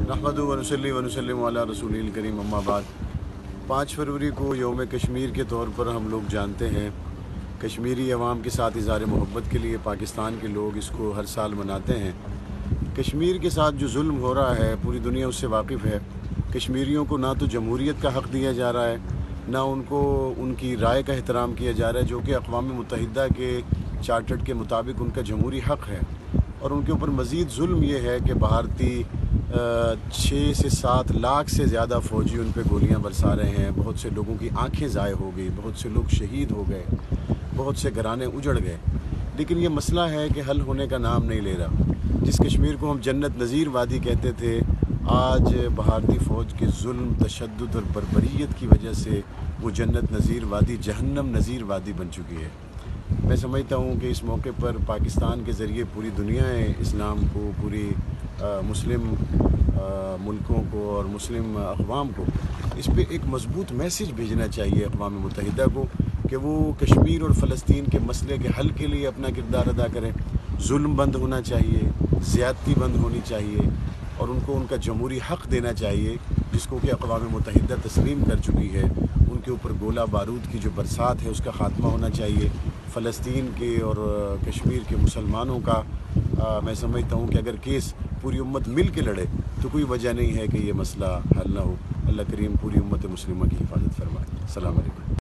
नहमदु व नसल्ली व नुसल्लिमु अला रसूलिल करीम अम्मा बाद। 5 फरवरी को यौम कश्मीर के तौर पर हम लोग जानते हैं। कश्मीरी अवाम के साथ इज़हार मोहब्बत के लिए पाकिस्तान के लोग इसको हर साल मनाते हैं। कश्मीर के साथ जो जुल्म हो रहा है पूरी दुनिया उससे वाकिफ़ है। कश्मीरियों को ना तो जमहूरियत का हक़ दिया जा रहा है, ना उनको उनकी राय का एहतराम किया जा रहा है, जो कि अक़वाम मुत्तहिदा के चार्टर के मुताबिक उनका जमहूरी हक़ है। और उनके ऊपर मज़ीद जुल्म ये है कि भारतीय 6 से 7 लाख से ज़्यादा फ़ौजी उन पर गोलियां बरसा रहे हैं। बहुत से लोगों की आंखें ज़ाय हो गई, बहुत से लोग शहीद हो गए, बहुत से घराने उजड़ गए। लेकिन ये मसला है कि हल होने का नाम नहीं ले रहा। जिस कश्मीर को हम जन्नत नज़ीर वादी कहते थे, आज भारतीय फ़ौज के जुल्म, तशद्दुद और बर्बरियत की वजह से वो जन्नत नज़ीर वादी जहन्नम नज़ीर वादी बन चुकी है। मैं समझता हूँ कि इस मौके पर पाकिस्तान के ज़रिए पूरी दुनिया इस्लाम को, पूरी मुस्लिम मुल्कों को और मुस्लिम अक़वाम को इस पे एक मज़बूत मैसेज भेजना चाहिए अक़वाम मुत्तहिदा को कि वो कश्मीर और फ़लस्तीन के मसले के हल के लिए अपना किरदार अदा करें। जुल्म बंद होना चाहिए, ज़्यादती बंद होनी चाहिए और उनको उनका जमहूरी हक़ देना चाहिए जिसको कि अक़वाम मुत्तहिदा तस्लीम कर चुकी है। उनके ऊपर गोला बारूद की जो बरसात है उसका ख़ात्मा होना चाहिए। फ़लस्तीन के और कश्मीर के मुसलमानों का मैं समझता हूँ कि अगर केस पूरी उम्मत मिल के लड़े तो कोई वजह नहीं है कि ये मसला हल ना हो। अल्लाह करीम पूरी उम्मत मुस्लिमा की हिफाजत फरमाए। अस्सलाम वालेकुम।